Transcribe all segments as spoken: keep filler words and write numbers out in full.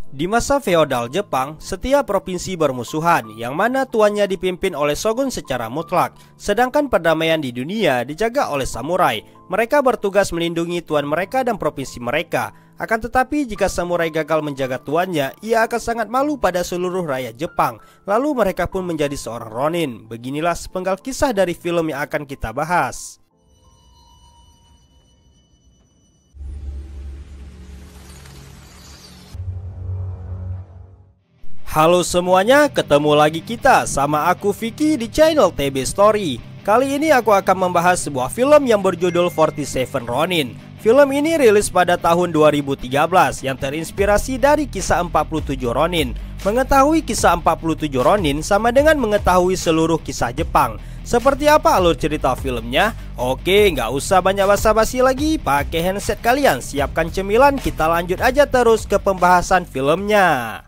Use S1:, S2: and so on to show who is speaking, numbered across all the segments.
S1: Di masa feodal Jepang, setiap provinsi bermusuhan, yang mana tuannya dipimpin oleh shogun secara mutlak. Sedangkan perdamaian di dunia dijaga oleh samurai. Mereka bertugas melindungi tuan mereka dan provinsi mereka. Akan tetapi jika samurai gagal menjaga tuannya, ia akan sangat malu pada seluruh rakyat Jepang. Lalu mereka pun menjadi seorang ronin. Beginilah sepenggal kisah dari film yang akan kita bahas. Halo semuanya, ketemu lagi kita sama aku Vicky di channel T B Story. Kali ini aku akan membahas sebuah film yang berjudul empat puluh tujuh Ronin. Film ini rilis pada tahun dua ribu tiga belas yang terinspirasi dari kisah empat puluh tujuh Ronin. Mengetahui kisah empat puluh tujuh Ronin sama dengan mengetahui seluruh kisah Jepang. Seperti apa alur cerita filmnya? Oke, nggak usah banyak basa-basi lagi. Pakai handset kalian, siapkan cemilan, kita lanjut aja terus ke pembahasan filmnya.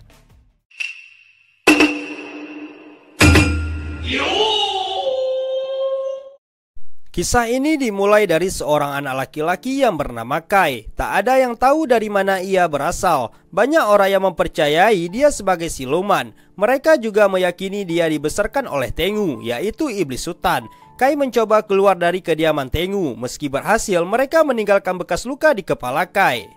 S1: Kisah ini dimulai dari seorang anak laki-laki yang bernama Kai. Tak ada yang tahu dari mana ia berasal. Banyak orang yang mempercayai dia sebagai siluman. Mereka juga meyakini dia dibesarkan oleh Tengu, yaitu iblis hutan. Kai mencoba keluar dari kediaman Tengu. Meski berhasil, mereka meninggalkan bekas luka di kepala Kai.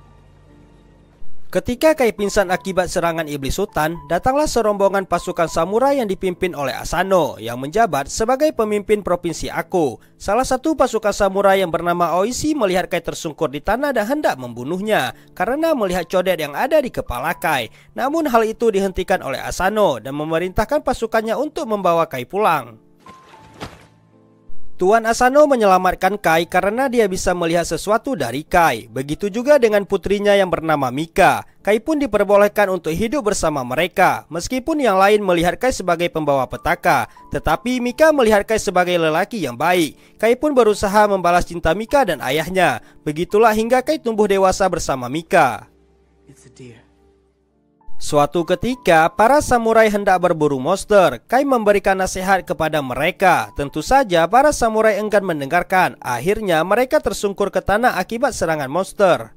S1: Ketika Kai pingsan akibat serangan iblis hutan, datanglah serombongan pasukan samurai yang dipimpin oleh Asano yang menjabat sebagai pemimpin provinsi Ako. Salah satu pasukan samurai yang bernama Oishi melihat Kai tersungkur di tanah dan hendak membunuhnya karena melihat codet yang ada di kepala Kai. Namun hal itu dihentikan oleh Asano dan memerintahkan pasukannya untuk membawa Kai pulang. Tuan Asano menyelamatkan Kai karena dia bisa melihat sesuatu dari Kai. Begitu juga dengan putrinya yang bernama Mika. Kai pun diperbolehkan untuk hidup bersama mereka. Meskipun yang lain melihat Kai sebagai pembawa petaka, tetapi Mika melihat Kai sebagai lelaki yang baik. Kai pun berusaha membalas cinta Mika dan ayahnya. Begitulah hingga Kai tumbuh dewasa bersama Mika. Suatu ketika, para samurai hendak berburu monster. Kai memberikan nasihat kepada mereka. Tentu saja para samurai enggan mendengarkan. Akhirnya mereka tersungkur ke tanah akibat serangan monster.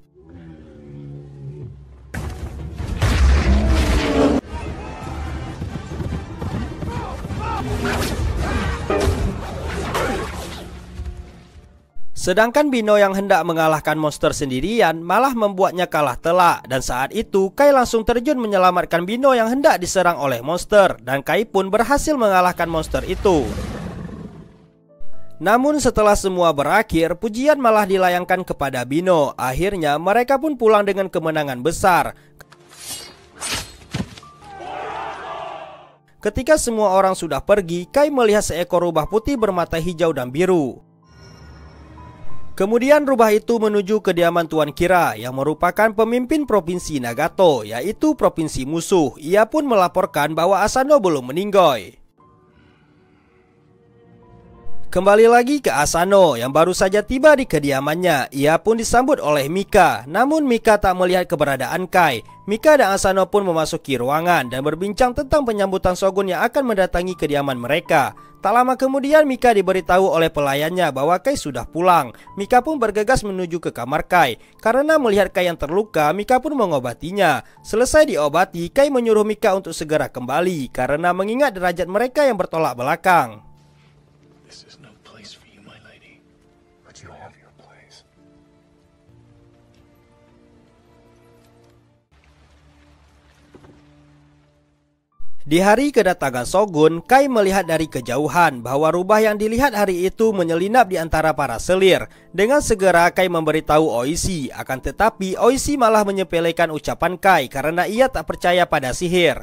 S1: Sedangkan Bino yang hendak mengalahkan monster sendirian malah membuatnya kalah telak. Dan saat itu Kai langsung terjun menyelamatkan Bino yang hendak diserang oleh monster. Dan Kai pun berhasil mengalahkan monster itu. Namun setelah semua berakhir, pujian malah dilayangkan kepada Bino. Akhirnya mereka pun pulang dengan kemenangan besar. Ketika semua orang sudah pergi, Kai melihat seekor rubah putih bermata hijau dan biru. Kemudian rubah itu menuju kediaman Tuan Kira yang merupakan pemimpin provinsi Nagato, yaitu provinsi musuh. Ia pun melaporkan bahwa Asano belum meninggal. Kembali lagi ke Asano yang baru saja tiba di kediamannya. Ia pun disambut oleh Mika. Namun Mika tak melihat keberadaan Kai. Mika dan Asano pun memasuki ruangan dan berbincang tentang penyambutan shogun yang akan mendatangi kediaman mereka. Tak lama kemudian Mika diberitahu oleh pelayannya bahwa Kai sudah pulang. Mika pun bergegas menuju ke kamar Kai. Karena melihat Kai yang terluka, Mika pun mengobatinya. Selesai diobati, Kai menyuruh Mika untuk segera kembali karena mengingat derajat mereka yang bertolak belakang. Di hari kedatangan shogun, Kai melihat dari kejauhan bahwa rubah yang dilihat hari itu menyelinap di antara para selir. Dengan segera Kai memberitahu Oishi, akan tetapi Oishi malah menyepelekan ucapan Kai karena ia tak percaya pada sihir.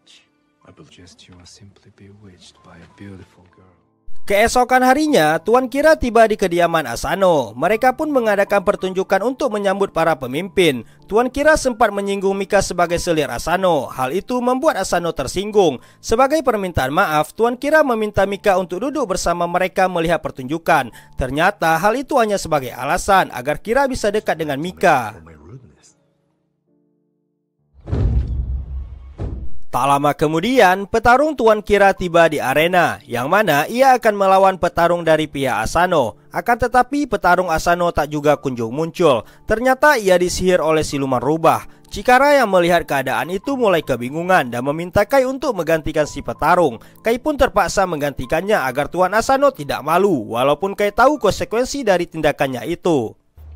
S1: Keesokan harinya, Tuan Kira tiba di kediaman Asano. Mereka pun mengadakan pertunjukan untuk menyambut para pemimpin. Tuan Kira sempat menyinggung Mika sebagai selir Asano. Hal itu membuat Asano tersinggung. Sebagai permintaan maaf, Tuan Kira meminta Mika untuk duduk bersama mereka melihat pertunjukan. Ternyata hal itu hanya sebagai alasan agar Kira bisa dekat dengan Mika. Tak lama kemudian, petarung Tuan Kira tiba di arena, yang mana ia akan melawan petarung dari pihak Asano. Akan tetapi petarung Asano tak juga kunjung muncul. Ternyata ia disihir oleh siluman rubah. Chikara yang melihat keadaan itu mulai kebingungan dan meminta Kai untuk menggantikan si petarung. Kai pun terpaksa menggantikannya agar Tuan Asano tidak malu, walaupun Kai tahu konsekuensi dari tindakannya itu.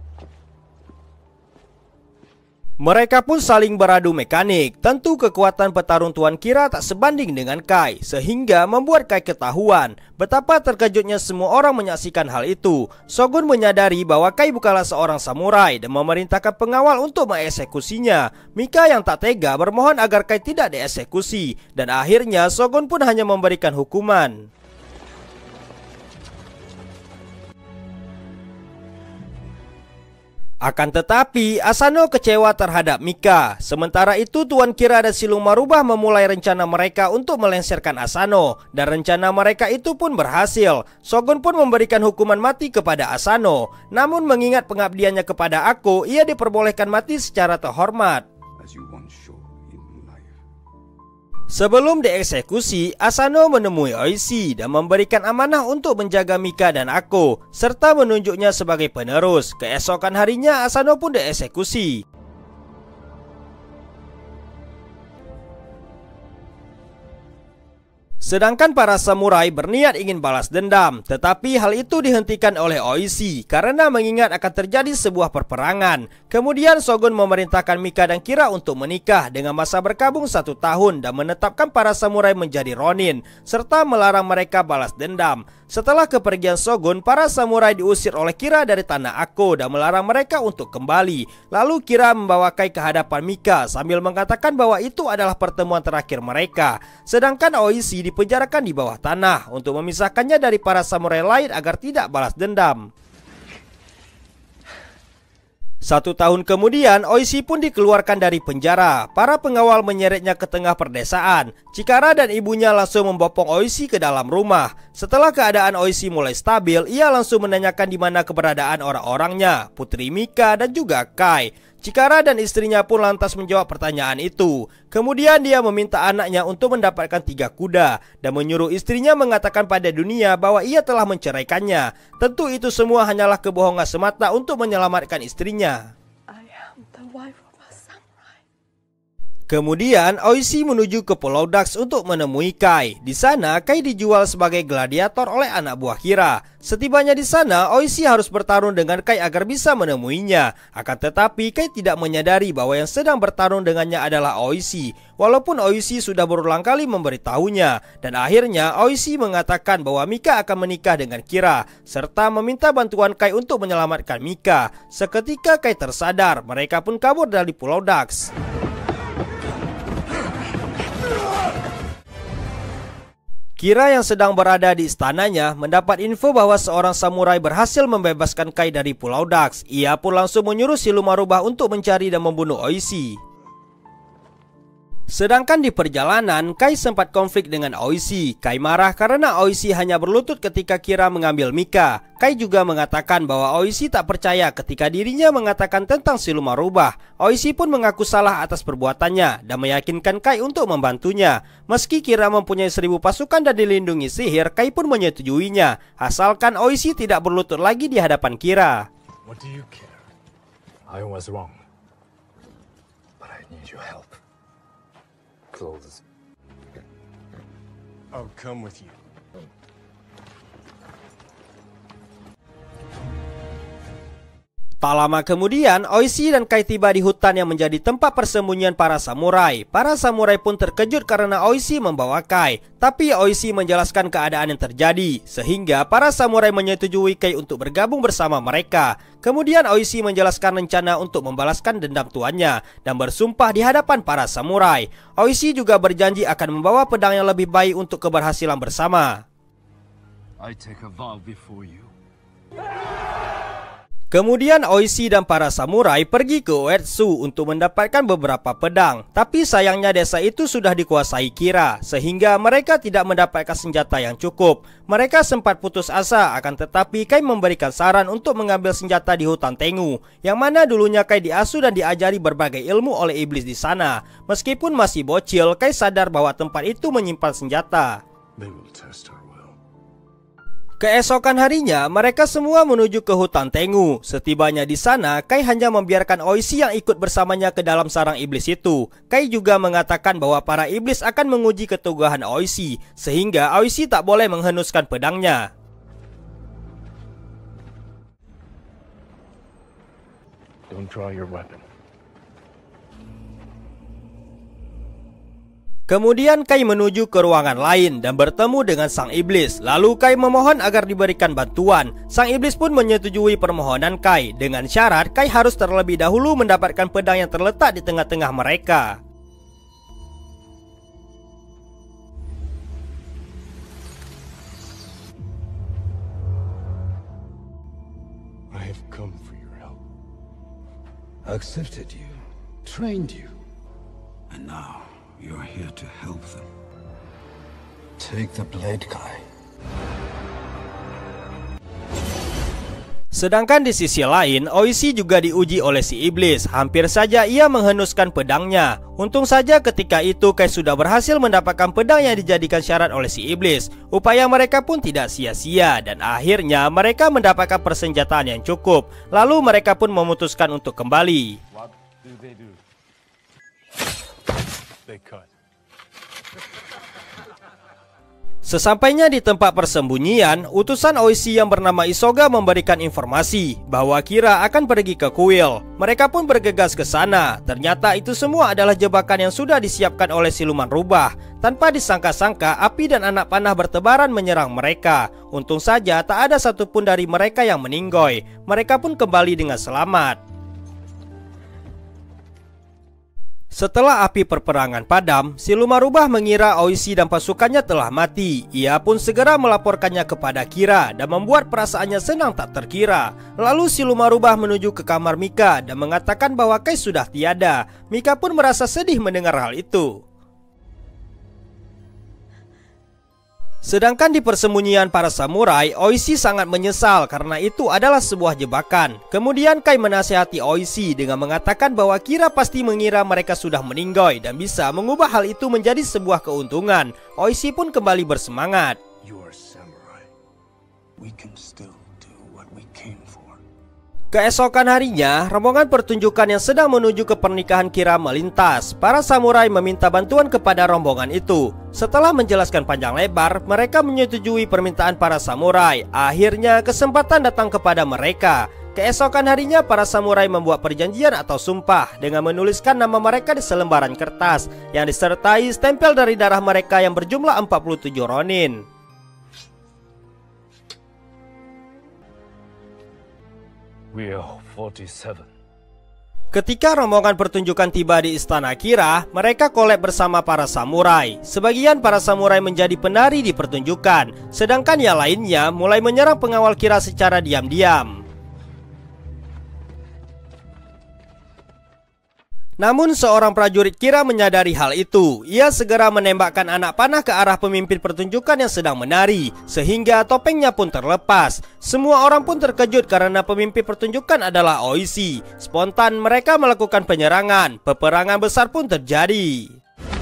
S1: Mereka pun saling beradu mekanik. Tentu kekuatan petarung Tuan Kira tak sebanding dengan Kai, sehingga membuat Kai ketahuan. Betapa terkejutnya semua orang menyaksikan hal itu. Shogun menyadari bahwa Kai bukanlah seorang samurai dan memerintahkan pengawal untuk mengeksekusinya. Mika yang tak tega bermohon agar Kai tidak dieksekusi, dan akhirnya Shogun pun hanya memberikan hukuman. Akan tetapi, Asano kecewa terhadap Mika. Sementara itu, Tuan Kira dan siluman rubah memulai rencana mereka untuk melengsarkan Asano. Dan rencana mereka itu pun berhasil. Shogun pun memberikan hukuman mati kepada Asano. Namun mengingat pengabdiannya kepada aku, ia diperbolehkan mati secara terhormat. Sebelum dieksekusi, Asano menemui Oishi dan memberikan amanah untuk menjaga Mika dan aku, serta menunjuknya sebagai penerus. Keesokan harinya, Asano pun dieksekusi. Sedangkan para samurai berniat ingin balas dendam, tetapi hal itu dihentikan oleh Oishi karena mengingat akan terjadi sebuah perperangan. Kemudian Shogun memerintahkan Mika dan Kira untuk menikah dengan masa berkabung satu tahun dan menetapkan para samurai menjadi ronin, serta melarang mereka balas dendam. Setelah kepergian Shogun, para samurai diusir oleh Kira dari tanah Ako dan melarang mereka untuk kembali. Lalu Kira membawa Kai ke hadapan Mika sambil mengatakan bahwa itu adalah pertemuan terakhir mereka. Sedangkan Oishi dipenjarakan di bawah tanah untuk memisahkannya dari para samurai lain agar tidak balas dendam. Satu tahun kemudian, Oishi pun dikeluarkan dari penjara. Para pengawal menyeretnya ke tengah perdesaan. Chikara dan ibunya langsung membopong Oishi ke dalam rumah. Setelah keadaan Oishi mulai stabil, ia langsung menanyakan di mana keberadaan orang-orangnya, Putri Mika dan juga Kai. Chikara dan istrinya pun lantas menjawab pertanyaan itu. Kemudian dia meminta anaknya untuk mendapatkan tiga kuda dan menyuruh istrinya mengatakan pada dunia bahwa ia telah menceraikannya. Tentu itu semua hanyalah kebohongan semata untuk menyelamatkan istrinya.
S2: I am the wife of a samurai.
S1: Kemudian Oishi menuju ke Pulau Dax untuk menemui Kai. Di sana Kai dijual sebagai gladiator oleh anak buah Kira. Setibanya di sana, Oishi harus bertarung dengan Kai agar bisa menemuinya. Akan tetapi Kai tidak menyadari bahwa yang sedang bertarung dengannya adalah Oishi. Walaupun Oishi sudah berulang kali memberitahunya. Dan akhirnya Oishi mengatakan bahwa Mika akan menikah dengan Kira, serta meminta bantuan Kai untuk menyelamatkan Mika. Seketika Kai tersadar, mereka pun kabur dari Pulau Dax. Kira yang sedang berada di istananya mendapat info bahwa seorang samurai berhasil membebaskan Kai dari Pulau Dax. Ia pun langsung menyuruh siluman rubah untuk mencari dan membunuh Oishi. Sedangkan di perjalanan, Kai sempat konflik dengan Oishi. Kai marah karena Oishi hanya berlutut ketika Kira mengambil Mika. Kai juga mengatakan bahwa Oishi tak percaya ketika dirinya mengatakan tentang siluman rubah. Oishi pun mengaku salah atas perbuatannya dan meyakinkan Kai untuk membantunya. Meski Kira mempunyai seribu pasukan dan dilindungi sihir, Kai pun menyetujuinya, asalkan Oishi tidak berlutut lagi di hadapan Kira.
S3: What do you care? I was wrong, but I need your help. Clothes. I'll come with you.
S1: Tak lama kemudian, Oishi dan Kai tiba di hutan yang menjadi tempat persembunyian para samurai. Para samurai pun terkejut karena Oishi membawa Kai. Tapi Oishi menjelaskan keadaan yang terjadi, sehingga para samurai menyetujui Kai untuk bergabung bersama mereka. Kemudian Oishi menjelaskan rencana untuk membalaskan dendam tuannya dan bersumpah di hadapan para samurai. Oishi juga berjanji akan membawa pedang yang lebih baik untuk keberhasilan bersama.
S3: I take a vow before you.
S1: Kemudian Oishi dan para samurai pergi ke Uetsu untuk mendapatkan beberapa pedang. Tapi sayangnya desa itu sudah dikuasai Kira, sehingga mereka tidak mendapatkan senjata yang cukup. Mereka sempat putus asa, akan tetapi Kai memberikan saran untuk mengambil senjata di hutan Tengu, yang mana dulunya Kai diasuh dan diajari berbagai ilmu oleh iblis di sana. Meskipun masih bocil, Kai sadar bahwa tempat itu menyimpan senjata.
S3: They will test our will.
S1: Keesokan harinya, mereka semua menuju ke hutan Tengu. Setibanya di sana, Kai hanya membiarkan Oishi yang ikut bersamanya ke dalam sarang iblis itu. Kai juga mengatakan bahwa para iblis akan menguji keteguhan Oishi, sehingga Oishi tak boleh menghenuskan pedangnya.
S3: Don't draw your weapon.
S1: Kemudian Kai menuju ke ruangan lain dan bertemu dengan sang iblis. Lalu Kai memohon agar diberikan bantuan. Sang iblis pun menyetujui permohonan Kai, dengan syarat Kai harus terlebih dahulu mendapatkan pedang yang terletak di tengah-tengah mereka.
S3: I have come for your help. Accepted you, trained you, and now you're here to help them. Take the blade, Kai.
S1: Sedangkan di sisi lain, Oishi juga diuji oleh si iblis. Hampir saja ia menghenuskan pedangnya. Untung saja ketika itu Kai sudah berhasil mendapatkan pedang yang dijadikan syarat oleh si iblis. Upaya mereka pun tidak sia-sia, dan akhirnya mereka mendapatkan persenjataan yang cukup. Lalu mereka pun memutuskan untuk kembali.
S3: What do they do? They cut.
S1: Sesampainya di tempat persembunyian, utusan Oishi yang bernama Isoga memberikan informasi bahwa Kira akan pergi ke kuil. Mereka pun bergegas ke sana. Ternyata itu semua adalah jebakan yang sudah disiapkan oleh siluman rubah. Tanpa disangka-sangka, api dan anak panah bertebaran menyerang mereka. Untung saja tak ada satupun dari mereka yang meninggoy. Mereka pun kembali dengan selamat. Setelah api perperangan padam, siluman rubah mengira Oishi dan pasukannya telah mati. Ia pun segera melaporkannya kepada Kira dan membuat perasaannya senang tak terkira. Lalu siluman rubah menuju ke kamar Mika dan mengatakan bahwa Kai sudah tiada. Mika pun merasa sedih mendengar hal itu. Sedangkan di persembunyian para samurai, Oishi sangat menyesal karena itu adalah sebuah jebakan. Kemudian Kai menasihati Oishi dengan mengatakan bahwa Kira pasti mengira mereka sudah meninggoy dan bisa mengubah hal itu menjadi sebuah keuntungan. Oishi pun kembali bersemangat.
S3: You are samurai. We can still do what we came for.
S1: Keesokan harinya, rombongan pertunjukan yang sedang menuju ke pernikahan Kira melintas. Para samurai meminta bantuan kepada rombongan itu. Setelah menjelaskan panjang lebar, mereka menyetujui permintaan para samurai. Akhirnya kesempatan datang kepada mereka. Keesokan harinya para samurai membuat perjanjian atau sumpah dengan menuliskan nama mereka di selembaran kertas yang disertai stempel dari darah mereka yang berjumlah empat puluh tujuh ronin.
S3: We are forty-seven.
S1: Ketika rombongan pertunjukan tiba di istana Kira, mereka kolab bersama para samurai. Sebagian para samurai menjadi penari di pertunjukan, sedangkan yang lainnya mulai menyerang pengawal Kira secara diam-diam. Namun seorang prajurit Kira menyadari hal itu. Ia segera menembakkan anak panah ke arah pemimpin pertunjukan yang sedang menari, sehingga topengnya pun terlepas. Semua orang pun terkejut karena pemimpin pertunjukan adalah Oishi. Spontan mereka melakukan penyerangan. Peperangan besar pun terjadi.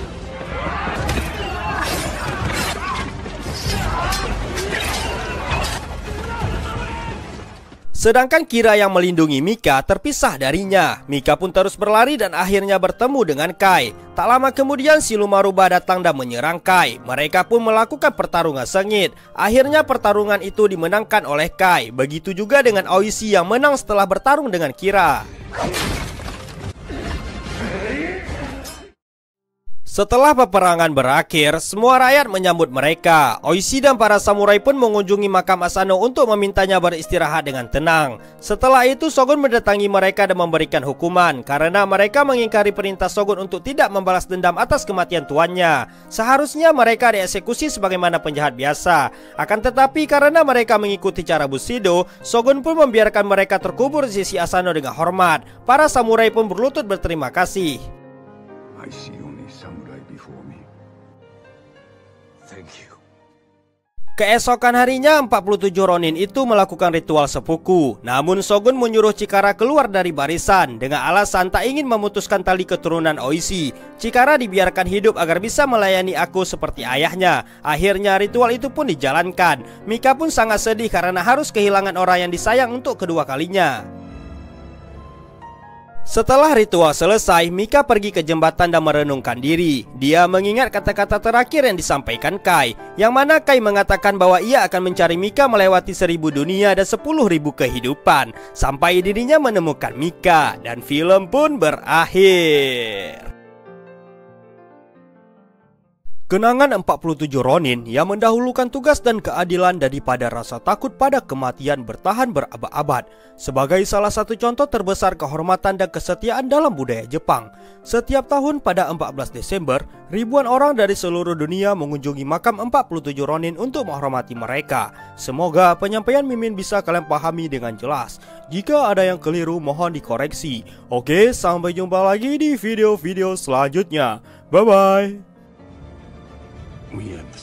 S1: Sedangkan Kira yang melindungi Mika terpisah darinya. Mika pun terus berlari dan akhirnya bertemu dengan Kai. Tak lama kemudian siluman rubah datang dan menyerang Kai. Mereka pun melakukan pertarungan sengit. Akhirnya pertarungan itu dimenangkan oleh Kai. Begitu juga dengan Oishi yang menang setelah bertarung dengan Kira. Setelah peperangan berakhir, semua rakyat menyambut mereka. Oishi dan para samurai pun mengunjungi makam Asano untuk memintanya beristirahat dengan tenang. Setelah itu Shogun mendatangi mereka dan memberikan hukuman karena mereka mengingkari perintah Shogun untuk tidak membalas dendam atas kematian tuannya. Seharusnya mereka dieksekusi sebagaimana penjahat biasa. Akan tetapi karena mereka mengikuti cara Bushido, Shogun pun membiarkan mereka terkubur di sisi Asano dengan hormat. Para samurai pun berlutut berterima kasih.
S4: I see only samurai before me.
S3: Thank you.
S1: Keesokan harinya empat puluh tujuh Ronin itu melakukan ritual sepuku. Namun Shogun menyuruh Chikara keluar dari barisan dengan alasan tak ingin memutuskan tali keturunan Oishi. Chikara dibiarkan hidup agar bisa melayani aku seperti ayahnya. Akhirnya ritual itu pun dijalankan. Mika pun sangat sedih karena harus kehilangan orang yang disayang untuk kedua kalinya. Setelah ritual selesai, Mika pergi ke jembatan dan merenungkan diri. Dia mengingat kata-kata terakhir yang disampaikan Kai, yang mana Kai mengatakan bahwa ia akan mencari Mika melewati seribu dunia dan sepuluh ribu kehidupan sampai dirinya menemukan Mika, dan film pun berakhir. Kenangan empat puluh tujuh Ronin yang mendahulukan tugas dan keadilan daripada rasa takut pada kematian bertahan berabad-abad sebagai salah satu contoh terbesar kehormatan dan kesetiaan dalam budaya Jepang. Setiap tahun pada empat belas Desember, ribuan orang dari seluruh dunia mengunjungi makam empat puluh tujuh Ronin untuk menghormati mereka. Semoga penyampaian Mimin bisa kalian pahami dengan jelas. Jika ada yang keliru mohon dikoreksi. Oke, sampai jumpa lagi di video-video selanjutnya. Bye-bye.
S4: We have